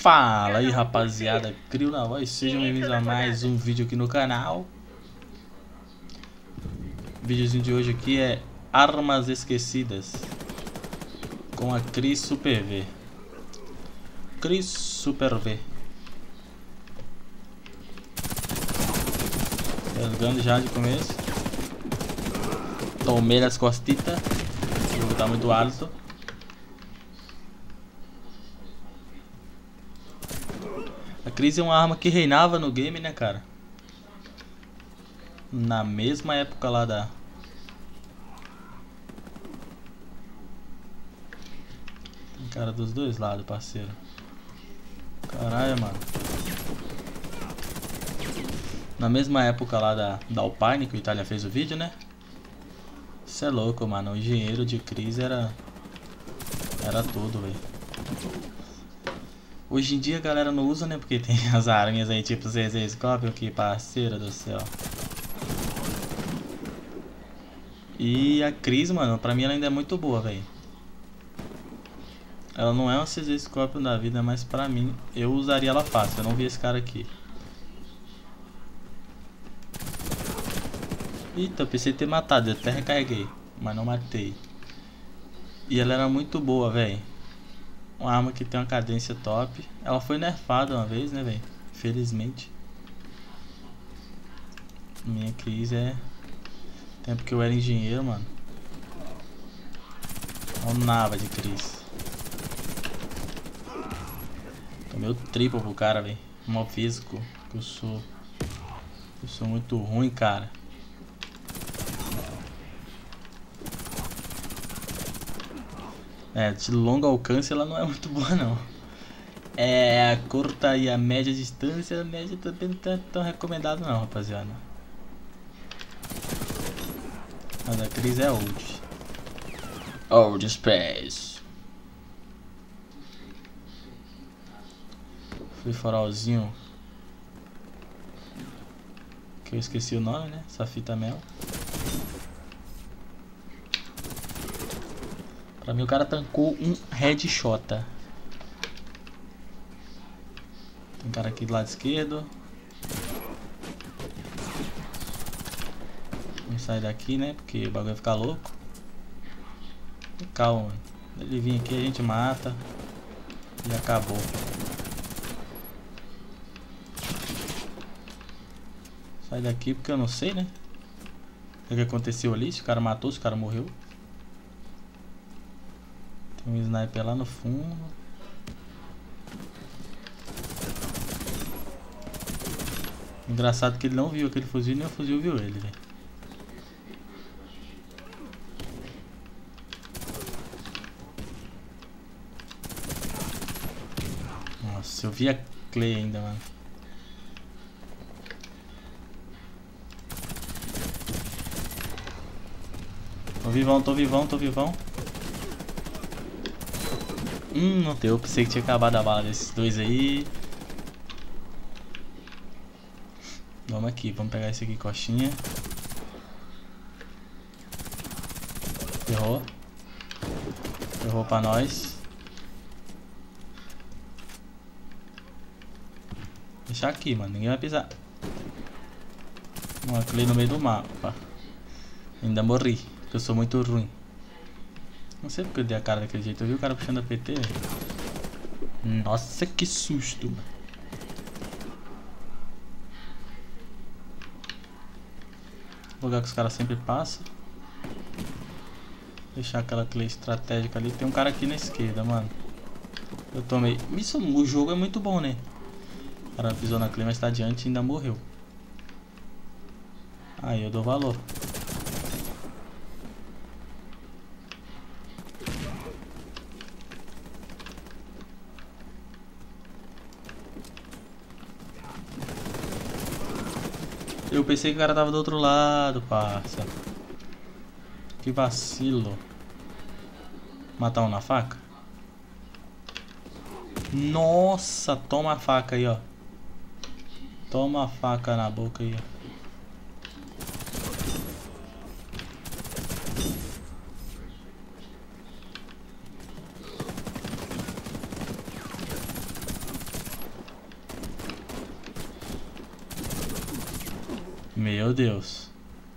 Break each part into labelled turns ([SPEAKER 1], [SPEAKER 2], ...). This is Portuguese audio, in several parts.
[SPEAKER 1] Fala aí rapaziada, Crio na voz, sejam bem-vindos a mais um vídeo aqui no canal. O videozinho de hoje aqui é Armas Esquecidas com a Cris Super V. Cris Super V. Pegando já de começo. Tomei as costitas. O jogo tá muito alto. A Cris é uma arma que reinava no game, né, cara? Na mesma época lá da... Tem cara dos dois lados, parceiro. Caralho, mano. Na mesma época lá da Alpine, que o Itália fez o vídeo, né? Isso é louco, mano. O engenheiro de Cris era tudo, velho. Hoje em dia a galera não usa, né? Porque tem as arminhas aí tipo ZZ Scorpion, que parceira do céu. E a Cris, mano, pra mim ela ainda é muito boa, velho. Ela não é uma CZ Scorpion da vida, mas pra mim eu usaria ela fácil. Eu não vi esse cara aqui. Eita, eu pensei em ter matado, eu até recarreguei, mas não matei. E ela era muito boa, velho. Uma arma que tem uma cadência top. Ela foi nerfada uma vez, né, velho? Felizmente. Minha Cris é... Tempo que eu era engenheiro, mano. Onava de Cris. Tomei o triplo pro cara, velho. Mal físico que eu sou. Eu sou muito ruim, cara. É, de longo alcance ela não é muito boa, não. É, a curta e a média distância, a média também não tá tão recomendado não, rapaziada. Mas a Cris é old. Old Space. Free for allzinho. Que eu esqueci o nome, né? Safita Mel. Pra mim o cara tancou um headshot. Tem cara aqui do lado esquerdo. Vamos sair daqui, né? Porque o bagulho vai ficar louco. Calma, mano. Ele vir aqui a gente mata. E acabou. Sai daqui porque eu não sei, né? O que aconteceu ali? Se o cara matou, se o cara morreu. Tem um sniper lá no fundo. Engraçado que ele não viu aquele fuzil, nem o fuzil viu ele, velho. Nossa, eu vi a Clay ainda, mano. Tô vivão, tô vivão, tô vivão. Não deu, pensei que tinha acabado a bala desses dois aí. Vamos aqui, vamos pegar esse aqui, coxinha. Errou. Errou pra nós. Deixar aqui, mano, ninguém vai pisar. Uma Clay no meio do mapa. Ainda morri, porque eu sou muito ruim. Não sei porque eu dei a cara daquele jeito. Eu vi o cara puxando a PT. Nossa, que susto, mano. Lugar que os caras sempre passam. Deixar aquela Clay estratégica ali. Tem um cara aqui na esquerda, mano. Eu tomei. Isso, o jogo é muito bom, né? O cara pisou na Clay, mas tá adiante e ainda morreu. Aí eu dou valor. Eu pensei que o cara tava do outro lado, parça. Que vacilo. Matar um na faca? Nossa, toma a faca aí, ó. Toma a faca na boca aí, ó. Meu Deus.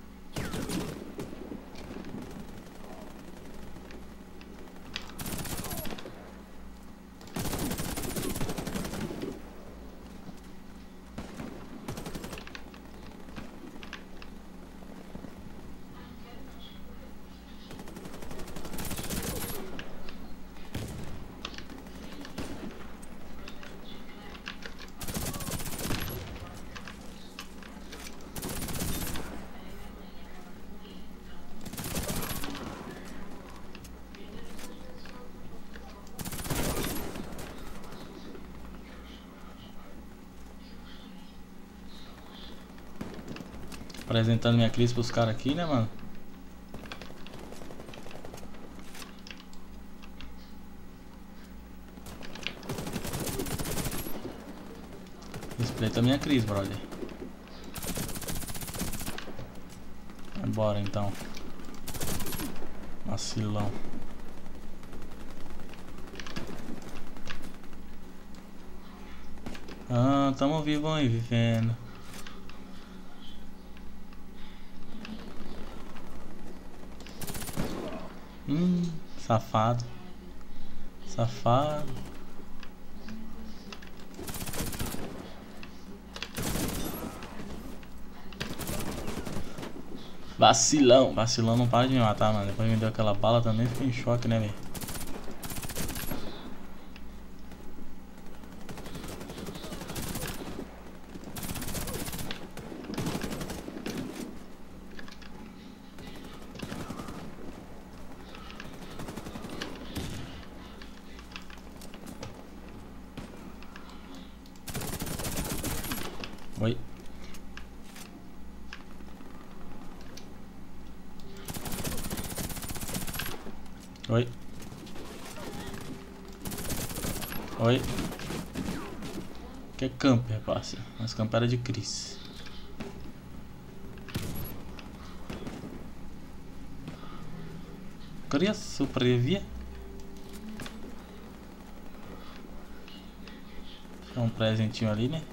[SPEAKER 1] Apresentando minha crise pros caras aqui, né, mano? Respeita a minha crise, brother. Bora então. Vacilão. Ah, tamo vivo aí, vivendo. Safado. Safado. Vacilão. Vacilão não para de me matar, mano. Depois me deu aquela bala também, fiquei em choque, né, velho? Oi. Oi. Oi. Que é camper, parça. Mas camper era de Chris. Queria sobreviver. Deixa um presentinho ali, né?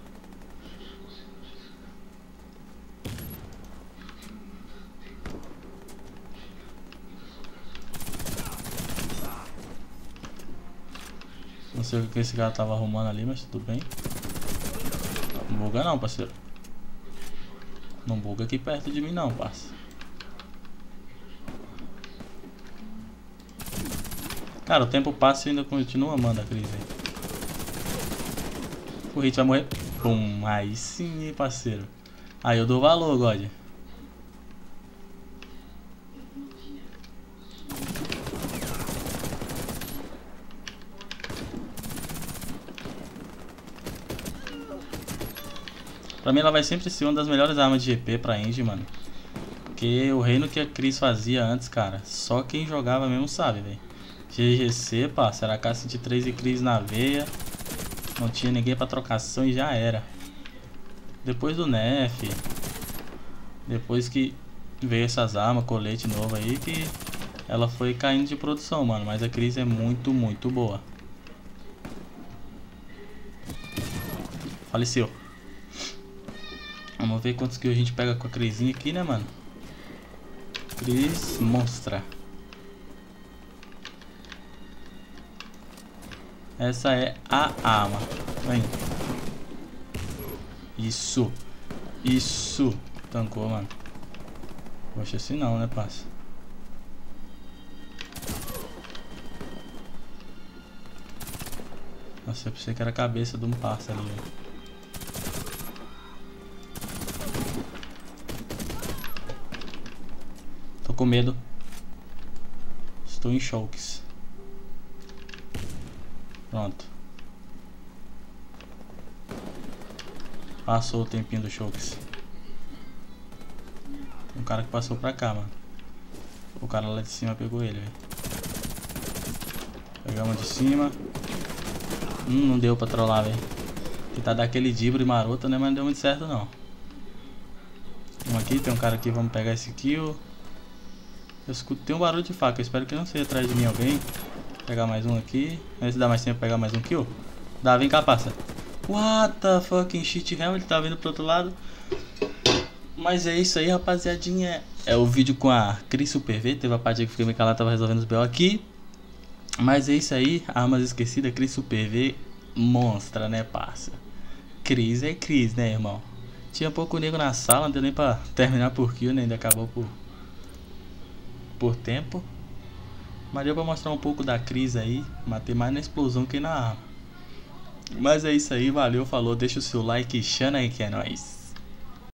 [SPEAKER 1] Não sei o que esse cara tava arrumando ali, mas tudo bem. Não buga não, parceiro. Não buga aqui perto de mim não, parceiro. Cara, o tempo passa e ainda continua amando a crise. O hit vai morrer. Pum, aí sim, hein, parceiro. Aí eu dou valor, God. Pra mim ela vai sempre ser uma das melhores armas de GP pra Engine, mano. Porque o reino que a Chris fazia antes, cara, só quem jogava mesmo sabe, velho. GGC, parça, era K103 e Chris na veia. Não tinha ninguém pra trocação e já era. Depois do nerf, depois que veio essas armas, colete novo aí, que ela foi caindo de produção, mano. Mas a Chris é muito, muito boa. Faleceu. Vamos ver quantos kills a gente pega com a Crisinha aqui, né, mano? Cris monstra. Essa é a arma. Vem. Isso. Isso. Tancou, mano. Poxa, assim não, né, parça? Nossa, eu pensei que era a cabeça de um parça ali, velho. Tô com medo. Estou em choques. Pronto. Passou o tempinho do choques. Um cara que passou pra cá, mano. O cara lá de cima pegou ele, velho. Pegamos de cima. Não deu pra trollar, velho. Tentar dar aquele dibre maroto, né? Mas não deu muito certo, não. Um aqui, tem um cara aqui, vamos pegar esse kill. Eu escutei um barulho de faca, eu espero que não seja atrás de mim alguém. Vou pegar mais um aqui. Vamos ver se dá mais tempo pra pegar mais um kill. Dá, vem cá, passa. What the fucking shit, hell, ele tá vindo pro outro lado. Mas é isso aí, rapaziadinha. É o vídeo com a Cris Super V. Teve a parte que fiquei meio calado, tava resolvendo os BO aqui. Mas é isso aí, Armas Esquecidas, Cris Super V. Monstra, né, parça? Cris é Cris, né, irmão? Tinha pouco nego na sala, não deu nem pra terminar por kill, né? Ainda acabou por tempo. Mas deu pra mostrar um pouco da Cris aí. Matei mais na explosão que na arma. Mas é isso aí, valeu, falou. Deixa o seu like e chana aí que é nóis.